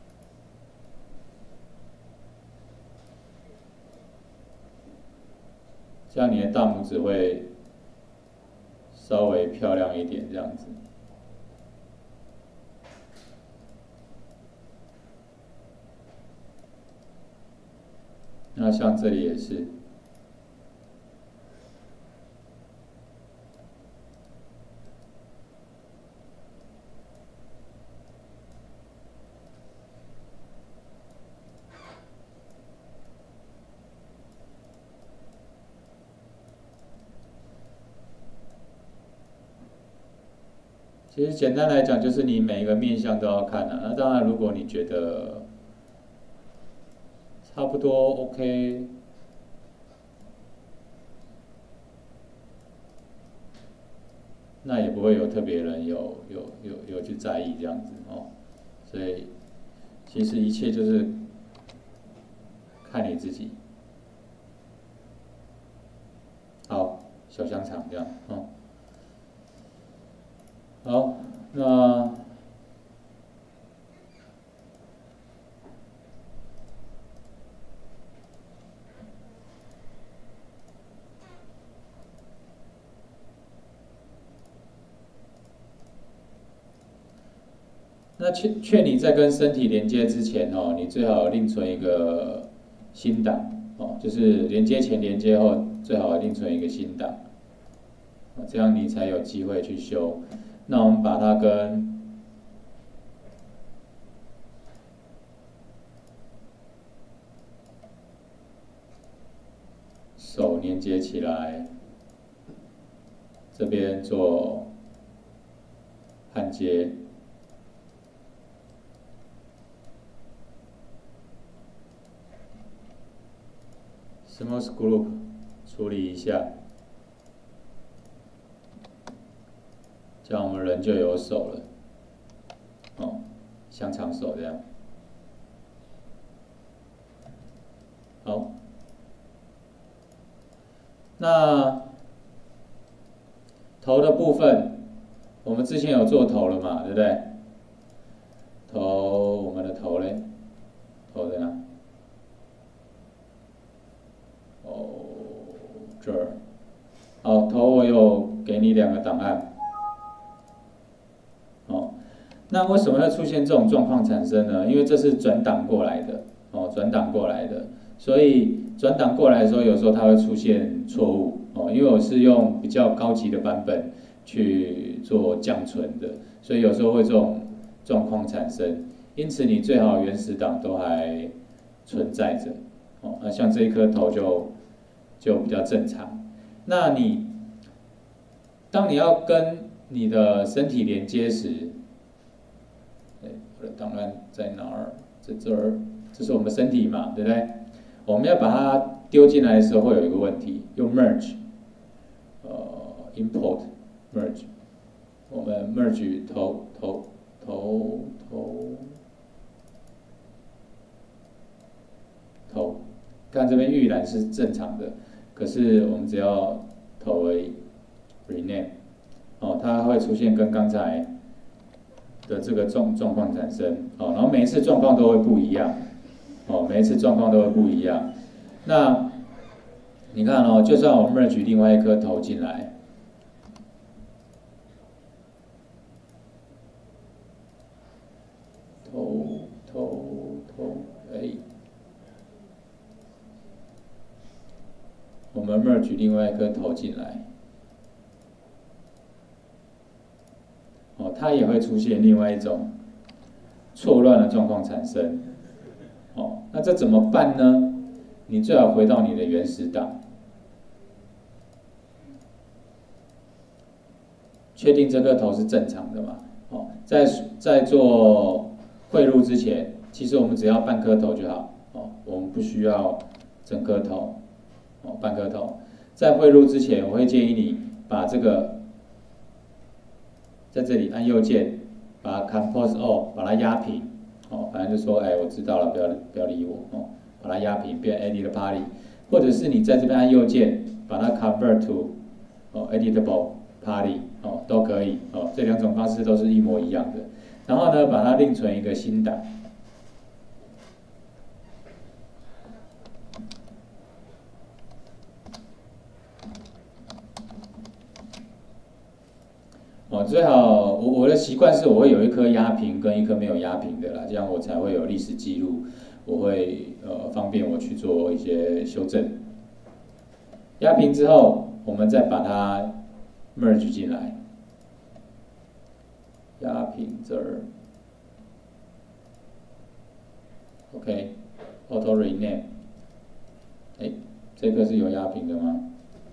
这样你的大拇指会稍微漂亮一点，这样子。那像这里也是。其实简单来讲，就是你每一个面向都要看啊。那当然，如果你觉得差不多 OK， 那也不会有特别人有去在意这样子所以其实一切就是看你自己。好，小香肠这样好，那那劝你在跟身体连接之前哦，你最好另存一个新档哦，就是连接前、连接后最好另存一个新档，这样你才有机会去修。那我们把它跟手连接起来，这边做焊接。Smooth Group 处理一下，这样我们人就有手了，哦，香肠手这样。好，那头的部分，我们之前有做头了嘛，对不对？头，我们的头嘞，头在哪？哦，这儿。好，头我有给你2个档案。哦，那为什么会出现这种状况产生呢？因为这是转档过来的，哦，转档过来的，所以转档过来的时候，有时候它会出现错误，哦，因为我是用比较高级的版本去做降存的，所以有时候会这种状况产生。因此，你最好原始档都还存在着，哦，那像这一颗头就比较正常。那当你要跟你的身体连接时，我的档案在哪儿？在这儿，这是我们身体嘛，对不对？我们要把它丢进来的时候，会有一个问题，用 merge， import merge， 我们 merge 头，看这边预览是正常的，可是我们只要头而已 ，rename， 哦，它会出现跟刚才的这个状况产生，哦，然后每一次状况都会不一样，哦，每一次状况都会不一样。那你看哦，就算我 merge 另外一颗头进来，哎，我们 merge 另外一颗头进来，哦，它也会出现另外一种错乱的状况产生，哦，那这怎么办呢？你最好回到你的原始档，确定这颗头是正常的嘛？哦，在做汇入之前，其实我们只要半颗头就好，哦，我们不需要整颗头，哦，半颗头。在汇入之前，我会建议你把这个在这里按右键，把 Compose All 把它压平，哦，反正就说，哎，我知道了，不要理我，哦，把它压平变 Edit Party， 或者是你在这边按右键，把它 Convert to Editable Party， 哦，都可以，哦，这2种方式都是一模一样的。然后呢，把它另存一个新档。哦，最好我的习惯是我会有一颗压平跟一颗没有压平的啦，这样我才会有历史记录，我会方便我去做一些修正。压平之后，我们再把它 merge 进来，压平这儿 ，OK，Auto Rename， 哎，这颗是有压平的吗？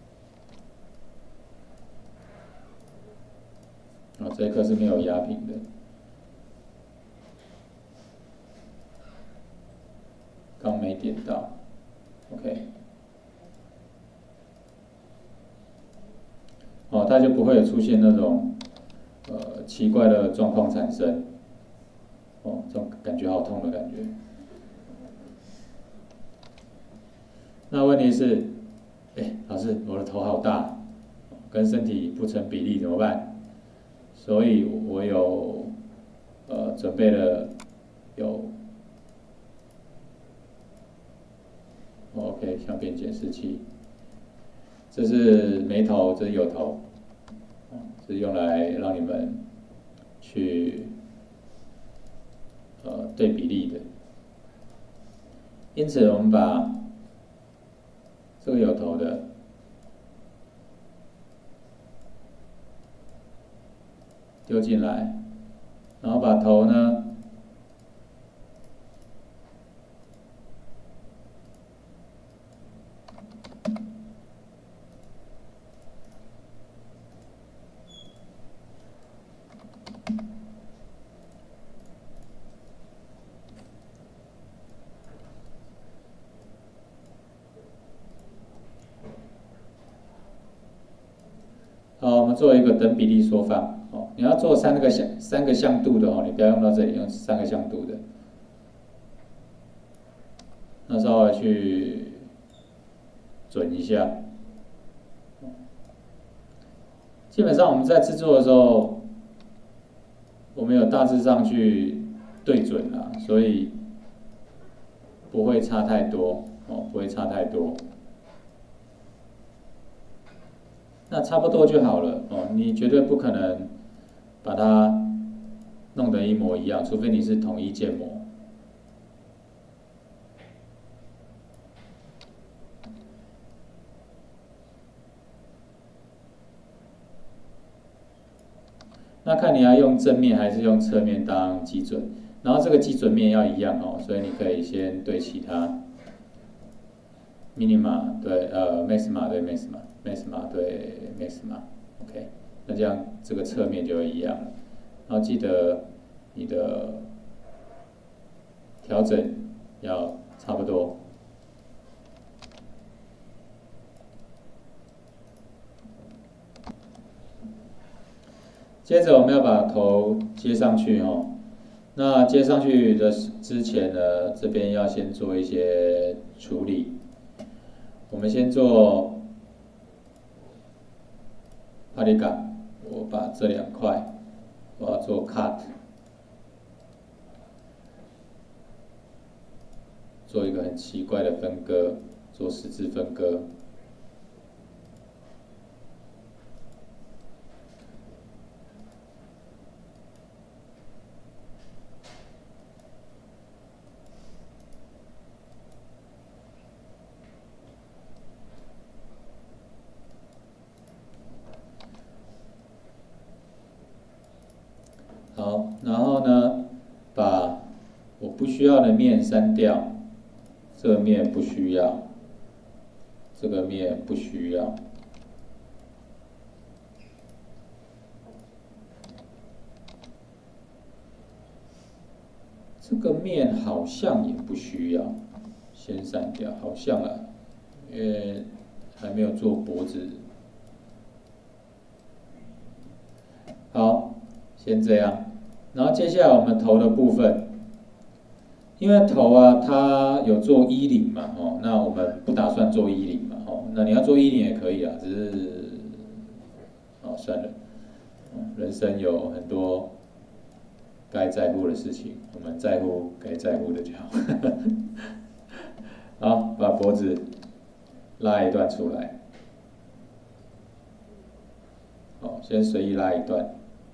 哦，这一颗是没有压平的，刚没点到 ，OK， 哦，它就不会有出现那种奇怪的状况产生，哦，这种感觉好痛的感觉。那问题是，哎，老师，我的头好大，跟身体不成比例怎么办？所以我有准备了OK 相片检视器，这是没头，这是有头，这是用来让你们去对比例的。因此，我们把这个有头的丢进来，然后把头呢好，我们做一个等比例缩放。哦，你要做三个向度的哦，你不要用到这里，用3个向度的。那稍微去准一下。基本上我们在制作的时候，我们有大致上去对准啦，所以不会差太多哦，不会差太多。那差不多就好了哦，你绝对不可能把它弄得一模一样，除非你是统一建模。那看你要用正面还是用侧面当基准，然后这个基准面要一样哦，所以你可以先对齐它。minima 对maxima 对 maxima 对 maxima，OK， 那这样这个侧面就会一样了。然后记得你的调整要差不多。接着我们要把头接上去哦。那接上去的之前呢，这边要先做一些处理。我们先做帕里嘎，我把这2块我要做 cut， 做一个很奇怪的分割，做10字分割。好，然后呢，把我不需要的面删掉，这个面不需要，这个面不需要。这个面好像也不需要，先删掉，好像啊，因为还没有做脖子。好，先这样。然后接下来我们头的部分，因为头啊它有做10嘛，哦，那我们不打算做10嘛，哦，那你要做10也可以啊，只是，哦算了，人生有很多该在乎的事情，我们在乎该在乎的就好。好，把脖子拉一段出来，好，先随意拉一段。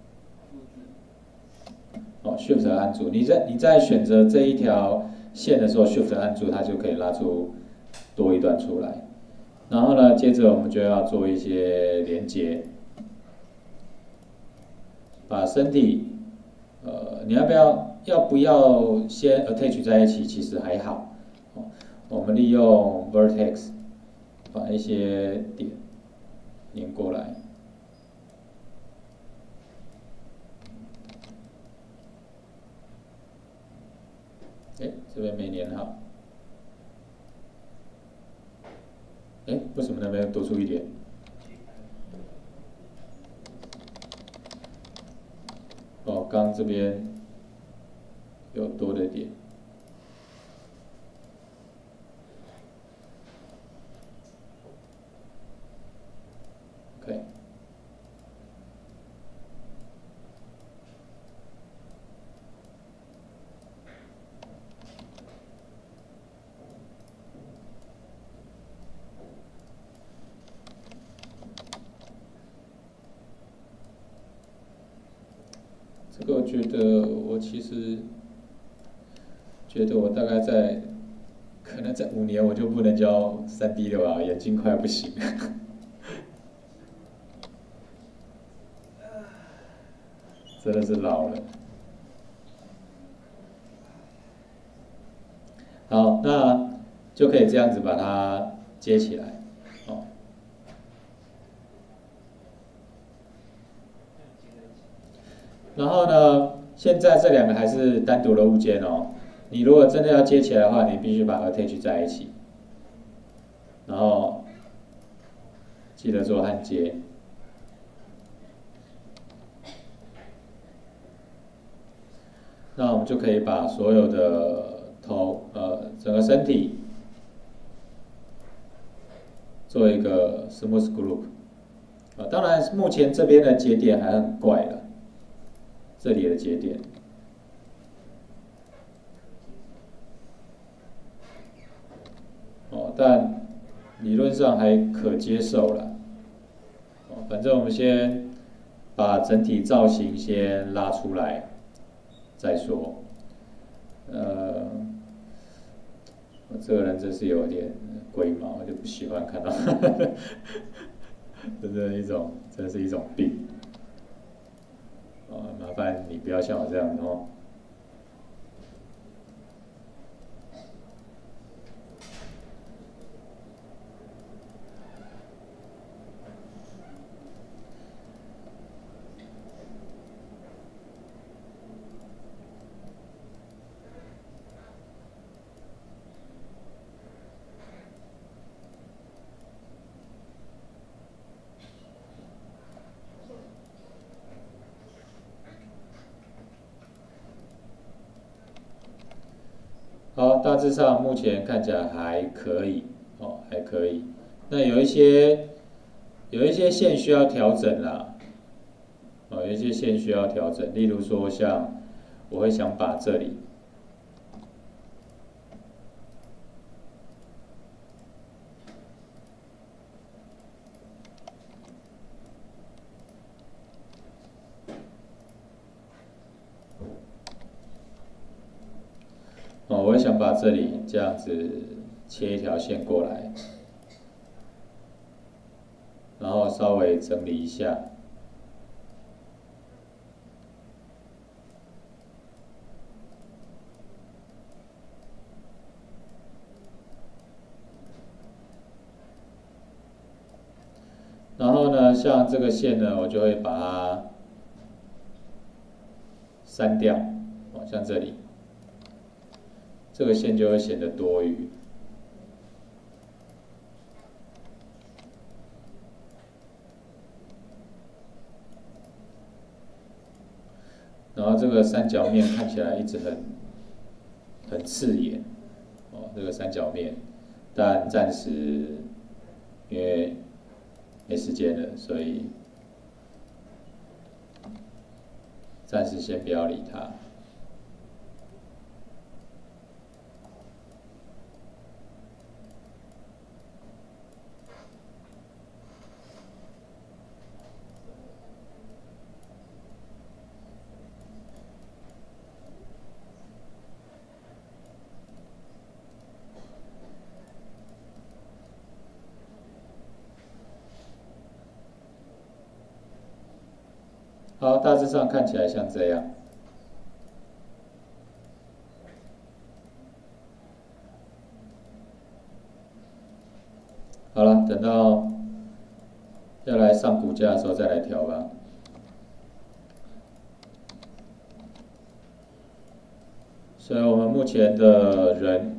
哦 ，Shift 按住，你在选择这一条线的时候 ，Shift 按住，它就可以拉出多一段出来。然后呢，接着我们就要做一些连接，把身体，你要不要先 attach 在一起？其实还好。我们利用 vertex 把一些点连过来。哎，这边没连好。哎，为什么那边多出一点？哦，刚这边有多的点。OK。这个我觉得我其实觉得我大概可能在5年我就不能教3D 了吧，眼睛快不行了。真的是老了。好，那就可以这样子把它接起来，哦。然后呢，现在这2个还是单独的物件哦。你如果真的要接起来的话，你必须把 attach 在一起，然后记得做焊接。那我们就可以把所有的整个身体做一个 smooth group。当然，目前这边的节点还很怪了，这里的节点。但理论上还可接受了。反正我们先把整体造型先拉出来再说。我这个人真是有点龟毛，我就不喜欢看到，真是一种病。麻烦你不要像我这样哦。好，大致上目前看起来还可以，还可以。那有一些线需要调整啦，有一些线需要调整，例如说像我会想把这里，我会想把这里这样子切一条线过来，然后稍微整理一下。然后呢，像这个线呢，我就会把它删掉，像这里，这个线就会显得多余。然后这个三角面看起来一直很刺眼，这个三角面，但暂时因为没时间了，所以暂时先不要理它。好，大致上看起来像这样。好了，等到要来上骨架的时候再来调吧。所以我们目前的人，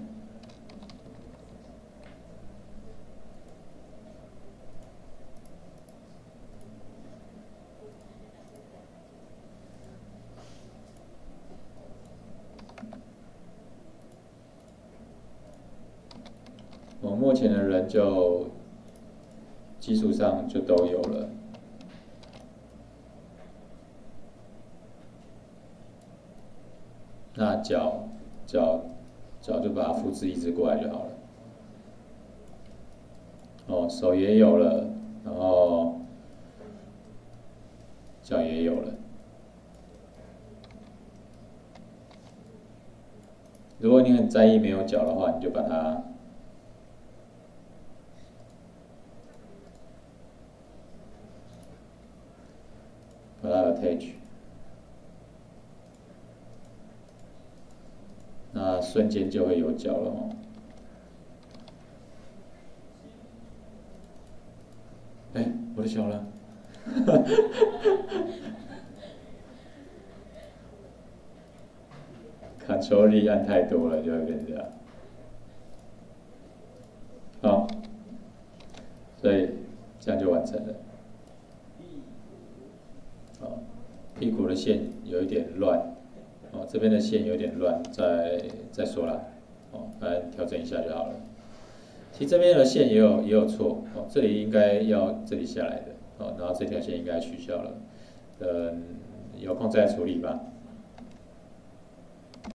就基础上就都有了。那脚就把它复制移植过来就好了。手也有了，然后脚也有了。如果你在意没有脚的话，你就把它attach， 那瞬间就会有脚了哦。哎，我的脚了。Ctrl 力按太多了，就会变这样。好，所以这样就完成了。好，屁股的线有一点乱，哦，这边的线有点乱，再说啦，哦，来调整一下就好了。其实这边的线也有错，哦，这里应该要这里下来的，哦，然后这条线应该取消了，有空再处理吧。